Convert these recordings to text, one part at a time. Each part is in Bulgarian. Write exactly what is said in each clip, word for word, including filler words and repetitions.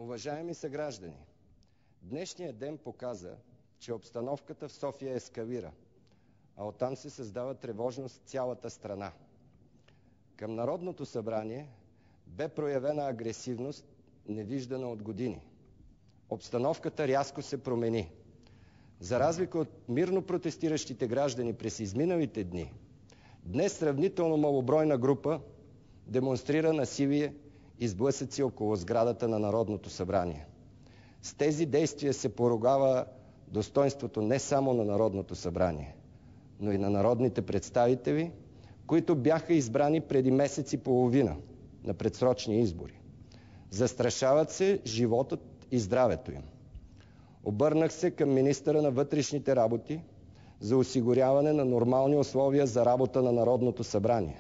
Уважаеми съграждани, днешният ден показа, че обстановката в София ескалира, а оттам се създава тревожност в цялата страна. Към Народното събрание бе проявена агресивност, невиждана от години. Обстановката рязко се промени. За разлика от мирно протестиращите граждани през изминалите дни, днес сравнително малобройна група демонстрира насилие и сблъсъци около сградата на Народното събрание. С тези действия се поругава достойнството не само на Народното събрание, но и на народните представители, които бяха избрани преди месец и половина на предсрочни избори. Застрашават се животът и здравето им. Обърнах се към министъра на вътрешните работи за осигуряване на нормални условия за работа на Народното събрание.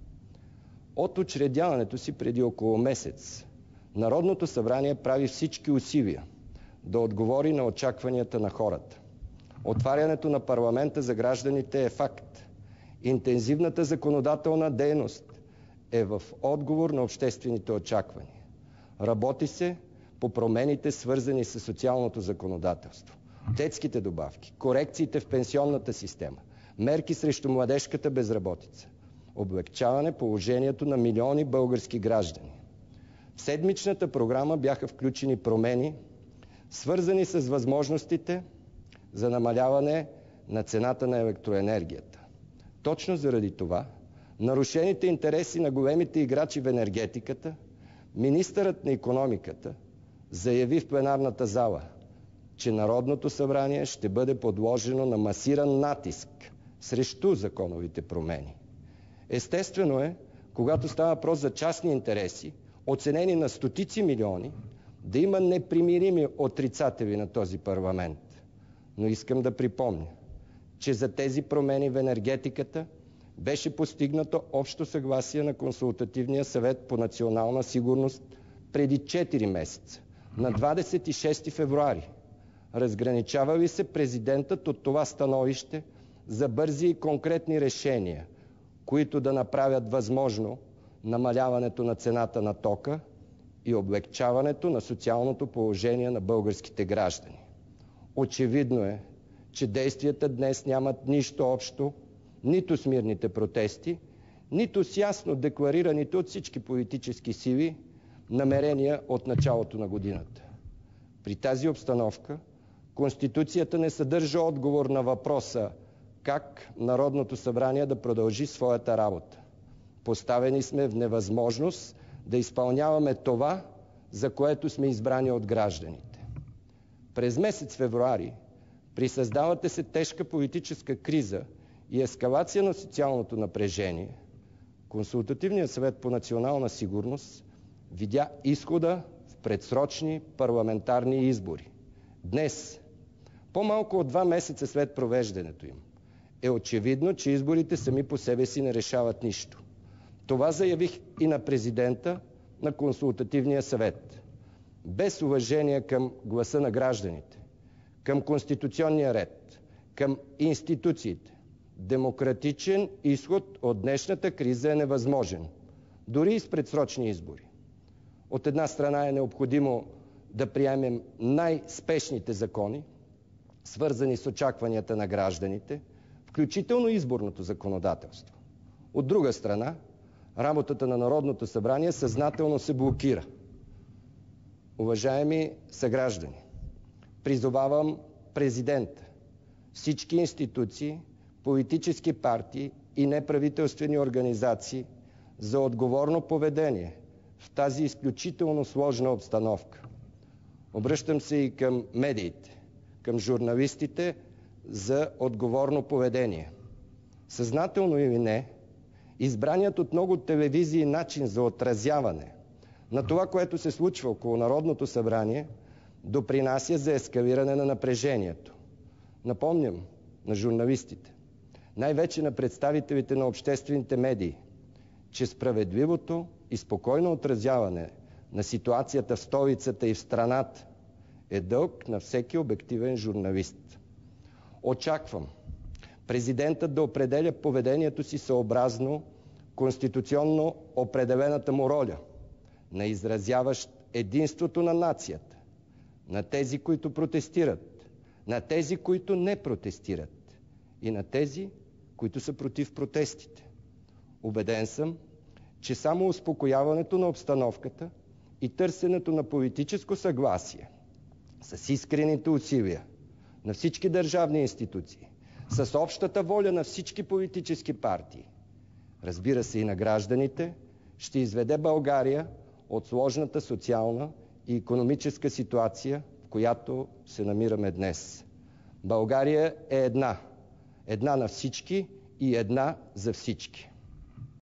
От учредяването си преди около месец, Народното събрание прави всички усилия да отговори на очакванията на хората. Отварянето на парламента за гражданите е факт. Интензивната законодателна дейност е в отговор на обществените очаквания. Работи се по промените, свързани с социалното законодателство, детските добавки, корекциите в пенсионната система, мерки срещу младежката безработица, облекчаване положението на милиони български граждани. В седмичната програма бяха включени промени, свързани с възможностите за намаляване на цената на електроенергията. Точно заради това, нарушените интереси на големите играчи в енергетиката, министърът на икономиката заяви в пленарната зала, че Народното събрание ще бъде подложено на масиран натиск срещу законовите промени. Естествено е, когато става въпрос за частни интереси, оценени на стотици милиони, да има непримирими отрицатели на този парламент. Но искам да припомня, че за тези промени в енергетиката беше постигнато общо съгласие на Консултативния съвет по национална сигурност преди четири месеца, на двадесет и шести февруари. Разграничава ли се президентът от това становище за бързи и конкретни решения, които да направят възможно намаляването на цената на тока и облекчаването на социалното положение на българските граждани? Очевидно е, че действията днес нямат нищо общо нито с мирните протести, нито с ясно декларираните от всички политически сили намерения от началото на годината. При тази обстановка Конституцията не съдържа отговор на въпроса как Народното събрание да продължи своята работа. Поставени сме в невъзможност да изпълняваме това, за което сме избрани от гражданите. През месец февруари, при създалата се тежка политическа криза и ескалация на социалното напрежение, Консултативният съвет по национална сигурност видя изхода в предсрочни парламентарни избори. Днес, по-малко от два месеца след провеждането им, е очевидно, че изборите сами по себе си не решават нищо. Това заявих и на президента на Консултативния съвет. Без уважение към гласа на гражданите, към конституционния ред, към институциите, демократичен изход от днешната криза е невъзможен, дори и с предсрочни избори. От една страна е необходимо да приемем най-спешните закони, свързани с очакванията на гражданите, включително изборното законодателство. От друга страна, работата на Народното събрание съзнателно се блокира. Уважаеми съграждани, призовавам президента, всички институции, политически партии и неправителствени организации за отговорно поведение в тази изключително сложна обстановка. Обръщам се и към медиите, към журналистите за отговорно поведение. Съзнателно или не, избраният от много телевизии начин за отразяване на това, което се случва около Народното събрание, допринася за ескалиране на напрежението. Напомням на журналистите, най-вече на представителите на обществените медии, че справедливото и спокойно отразяване на ситуацията в столицата и в страната е дълг на всеки обективен журналист. Очаквам президентът да определя поведението си съобразно конституционно определената му роля на изразяващ единството на нацията, на тези, които протестират, на тези, които не протестират и на тези, които са против протестите. Убеден съм, че само успокояването на обстановката и търсенето на политическо съгласие с искрените усилия на всички държавни институции, с общата воля на всички политически партии, разбира се и на гражданите, ще изведе България от сложната социална и икономическа ситуация, в която се намираме днес. България е една. Една на всички и една за всички.